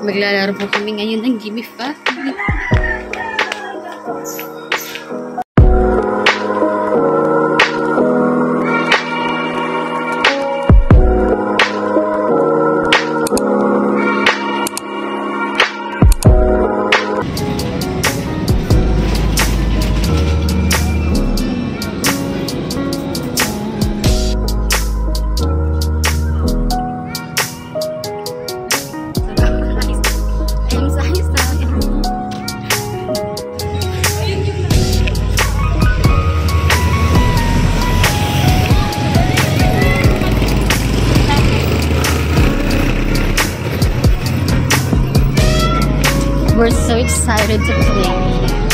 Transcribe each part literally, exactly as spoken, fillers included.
Maglalaro po kami ngayon ng Gimme Five. We're so excited to play.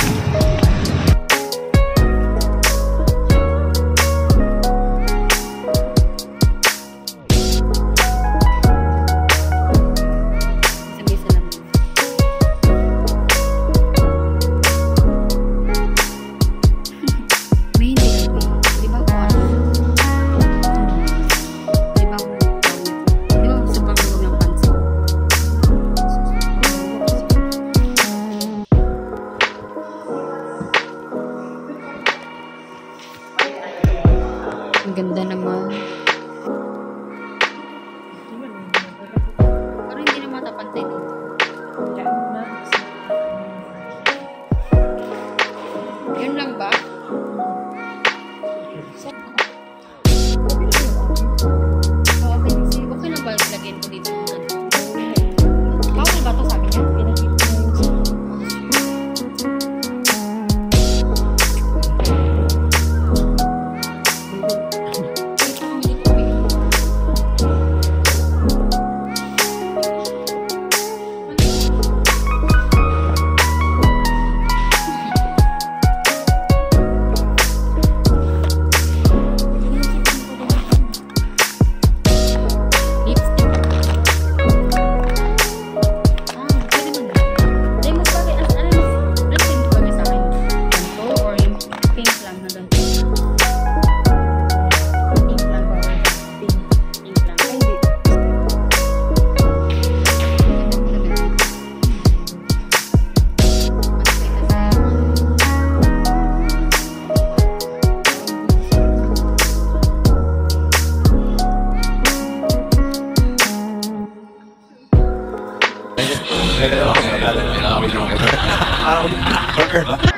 Ang ganda naman. Parang hindi na matapantay dito. Yun lang ba? Okay, okay lang ba lagyan ko dito? Bawal ba ito sabi niya? Okay, okay.